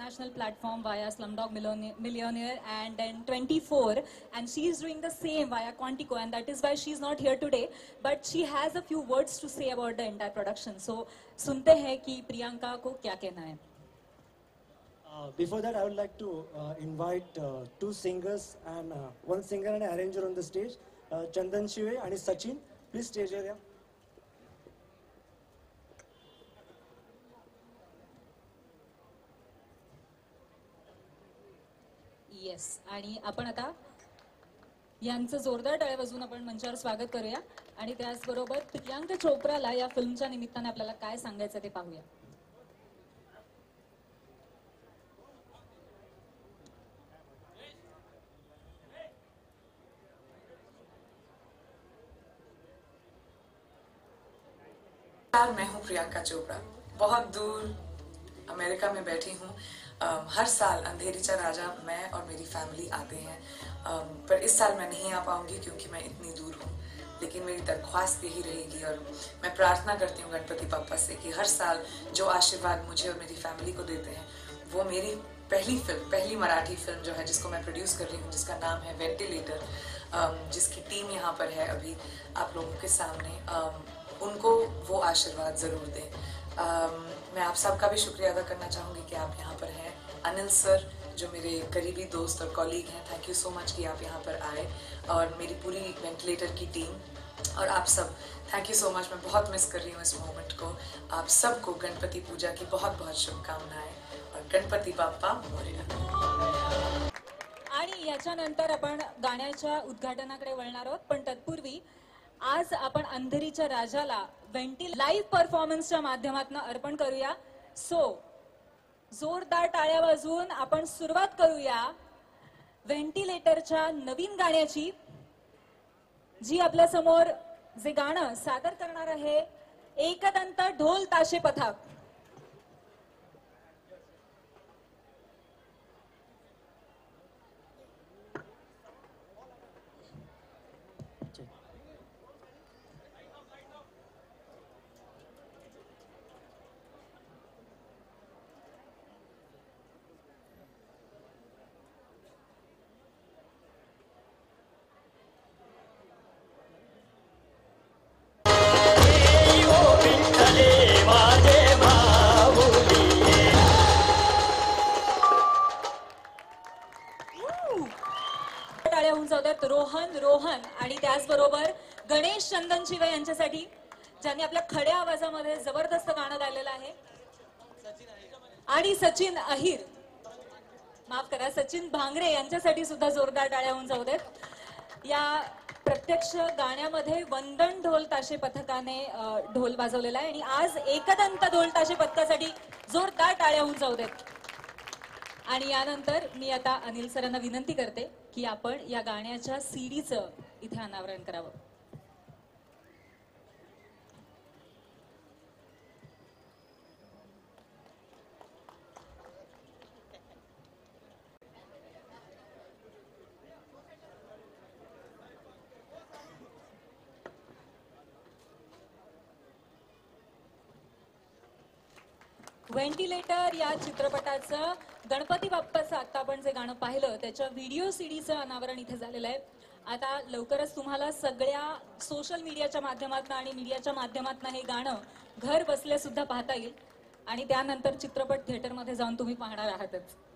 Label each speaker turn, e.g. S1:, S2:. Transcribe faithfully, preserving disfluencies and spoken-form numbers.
S1: international platform via Slumdog Millionaire and then twenty-four, and she is doing the same via Quantico, and that is why she is not here today, but she has a few words to say about the entire production. So सुनते हैं कि प्रियंका को क्या कहना है.
S2: Uh, before that, I would like to uh, invite uh, two singers and uh, one singer and an arranger on the stage, uh, Chandan Shive and Sachin. Please stage area.
S1: Yes, आणि आपण आता यांचं जोरदार टाळ्या वाजवून आपण मंचावर स्वागत करूया आणि त्याचबरोबर प्रियांका चोप्राला या फिल्मच्या निमित्ताने आपल्याला काय सांगायचं ते पाहूया.
S3: मैं हूं प्रियंका चोपड़ा, बहुत दूर अमेरिका में बैठी हूं. हर साल अंधेरीचा राजा मैं और मेरी फैमिली आते हैं, पर इस साल मैं नहीं आ पाऊंगी क्योंकि मैं इतनी दूर हूं. लेकिन मेरी दरख्वास्त यही रहेगी और मैं प्रार्थना करती हूं गणपति पापा से कि हर साल जो आशीर्वाद मुझे और मेरी फैमिली को देते हैं वो मेरी पहली फिल्म, पहली मराठी फिल्म जो है जिसको मैं प्रोड्यूस कर रही हूँ, जिसका नाम है वेंटिलेटर, जिसकी टीम यहाँ पर है अभी आप लोगों के सामने, उनको वो आशीर्वाद जरूर दें. um, मैं आप सबका भी शुक्रिया अदा करना चाहूँगी कि आप यहाँ पर हैं. अनिल सर जो मेरे करीबी दोस्त और कॉलीग हैं, थैंक यू सो मच कि आप यहाँ पर आए, और मेरी पूरी वेंटिलेटर की टीम और आप सब, थैंक यू सो मच. मैं बहुत मिस कर रही हूँ इस मोमेंट को. आप सबको गणपति पूजा की बहुत बहुत शुभकामनाएं और गणपति बाप्पा मोरया.
S1: आणि याच्यानंतर आपण गाण्याच्या उद्घाटनाकडे वळणार आहोत, पण तत्पूर्वी आज आपण अंधेरीच्या राजाला वेंटी लाईव्ह परफॉर्मन्सच्या माध्यमातून अर्पण करूया. सो जोरदार टाळ्या वाजवून आपण सुरुवात करूया व्हेंटिलेटरच्या नवीन गाण्याची, जी आपल्या समोर जे गाणं सादर करणार आहे एकदंत ढोल ताशे पथक. रोहन रोहन आणि त्याचबरोबर गणेश चंदन शिवे यांच्यासाठी, ज्यांनी आपल्या खड्या आवाजामध्ये जबरदस्त गाणं गायलेलं आहे, आणि सचिन अहिर, माफ करा सचिन भांगरे यांच्यासाठी सुद्धा जोरदार टाळ्या होऊन जाऊ देत. या प्रत्यक्ष गाण्यामध्ये वंदन ढोल ताशे पथकाने ढोल वाजवलेला आहे आणि आज एकदंत ढोल ताशे पथकासाठी जोरदार टाळ्या होऊन जाऊ देत. आणि यानंतर मी आता अनिल सरांना विनंती करते की आपण या गाण्याच्या सीडीचं इथे अनावरण करावं. व्हेंटिलेटर या चित्रपटाचं गणपती बाप्पाचं आता आपण जे गाणं पाहिलं त्याच्या व्हिडिओ सीडीचं अनावरण इथे झालेलं आहे. आता लवकरच तुम्हाला सगळ्या सोशल मीडियाच्या माध्यमातून आणि मीडियाच्या माध्यमातून हे गाणं घर बसल्या सुद्धा पाहता येईल आणि त्यानंतर चित्रपट थिएटरमध्ये जाऊन तुम्ही पाहणार आहातच.